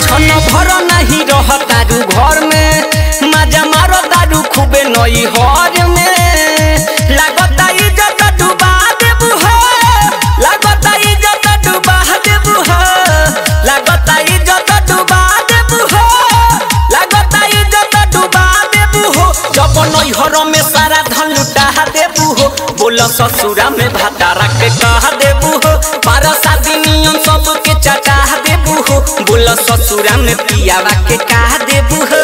छन भर नहीं रह तारू घर में मजा मारो तारू खूबे नई हर में लागता इज्जत डुबा देबू हो लागता इज्जत डुबा देबू हो लागता इज्जत डुबा देबू हो लागता इज्जत डुबा देबू हो जब नई हर में सारा धन लुटा देबू हो बोल ससुरा में भातारा के कह देबू हो बारह शादी नियम सब के चटा देबू हो बोल ससुरा में पियावा के कह देबू हो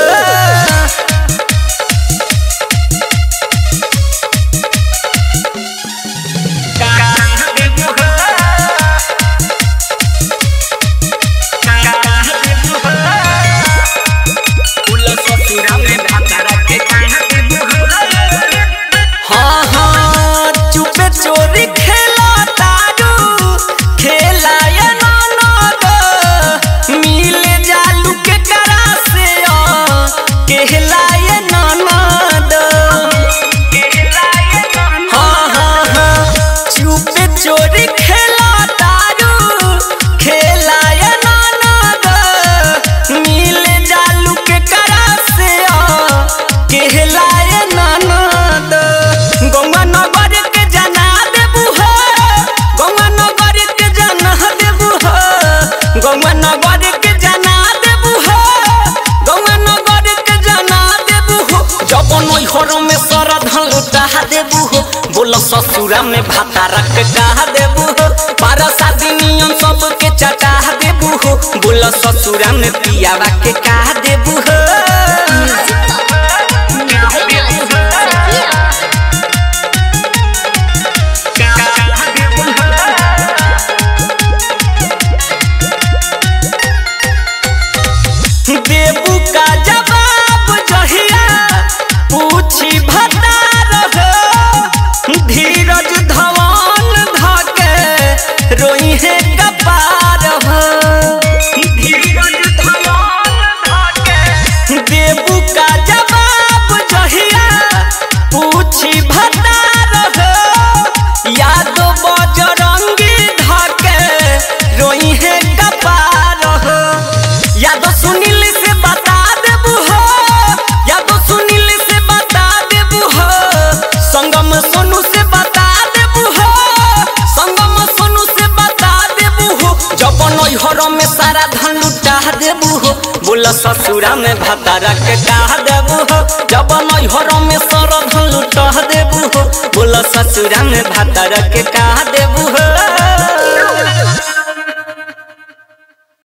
चोरी खेला तारू खेला या ननद मिले जालू के करा से कहला या ननद चुपे चोरी खेला तारू खेला या ननद मिले जालू के करा से कहला या ननद गंगा नगर गौवा नगर के जना देबू हो गौवा नगर के जना देबू हो जब नई हर में सारा धन लुटा देबू हो बोल ससुरा में भातारा के कह देबू हो बारह शादी नियम सब के चटा देबू हो बोल ससुरा में पियावा के कह देबू हो देबू का जवाब जहिया पूछी भतार हो धीरज धवन धके रोई है कपार हो धीरज धवन धके देबू का जवाब जहिया पूछी भतार हो याद बजरंगी धके रोई है कपार हो याद सुनील से बता देबू हो याद सुनील से बता देबू हो संगम सोनू से बता देबू हो संगम सोनू से बता देबू हो जब नई हर में सारा धन लुटा देबू हो बोल ससुरा में भातारा के कह देबू हो जब नई हर में सारा धन लुटा देबू हो बोल ससुरा में भातारा के कह देबू हो।